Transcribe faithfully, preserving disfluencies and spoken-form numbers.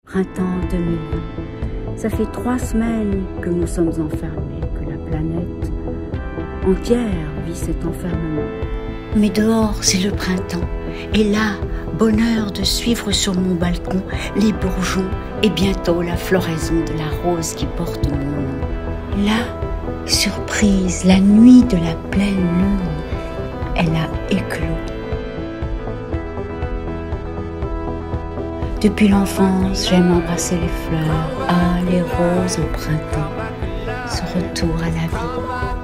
Printemps deux mille vingt. Ça fait trois semaines que nous sommes enfermés, que la planète entière vit cet enfermement. Mais dehors, c'est le printemps. Et là, bonheur de suivre sur mon balcon les bourgeons et bientôt la floraison de la rose qui porte mon nom. Là, surprise, la nuit de la pleine lune, elle a éclos. Depuis l'enfance, j'aime embrasser les fleurs, ah, les roses au printemps, ce retour à la vie.